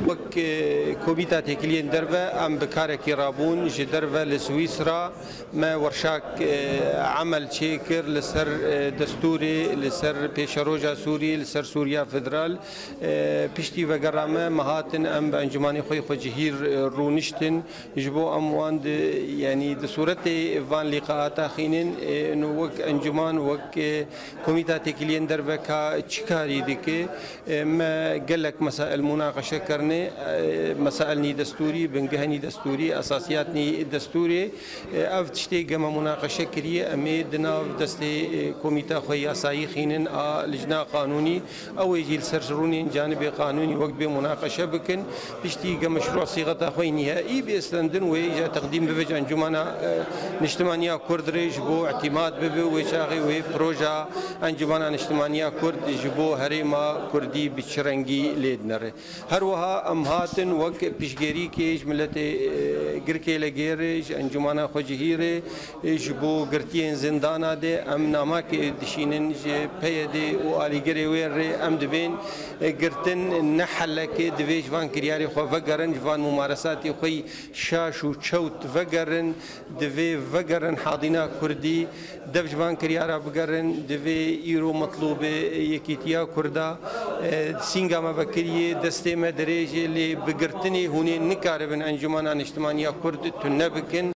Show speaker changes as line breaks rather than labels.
وك كوميتا تكلين درفا ام بكارك رابون جدرفا لسويسرا ما ورشاك عمل شيكر لسر دستوري لسر بيشروجا سوري لسر سوريا فدرال بيشتي وقرامه مهاتن ام بانجماني خوي جهير رونشتن جبو اموان يعني دسورتي فان لقاءات خينن انه وك انجمان وك كوميتا تكلين درفا كا تشكاري ديك ما قال لك مسائل مناقشه كرني مسائلني دستوري بنجهني دستوري اساسياتني دستوري اف تشتي جما مناقشه كريه امي دنا دستي كوميتا خويا سايخين لجنه قانوني او يجي السرجروني جانب قانوني وقت بمناقشه بكن بيشتي مشروع صيغه خوي نهائي بيستندن ويجا تقديم بفج انجمنا نجتمانيه كردري جبو اعتماد ببو وشاغي وي بروجا انجمنا نجتمانيه كرد جبو هريما كردي بشرنجي ليدنر هروها امهاتن وك بيشجيري كيج ملتي غركي لغيرج انجمنا خوجهيره جبو غرتين زندانا دي ام نامك دشينن جي بيدي واليغري وير ام دبين غرتن نحلك دفيج فان كرياري خو فقرن فان ممارساتي خوي شاش وشوت فقرن دفي فقرن حاضنا كردي دفج فان كريارا بقرن دفي ايرو مطلوبه يكيتيا كردا سينغا ما بكريه دستي مدريج اللي بقرتني هوني نكاربن انجمنا اجتماعيه كرد تنبكن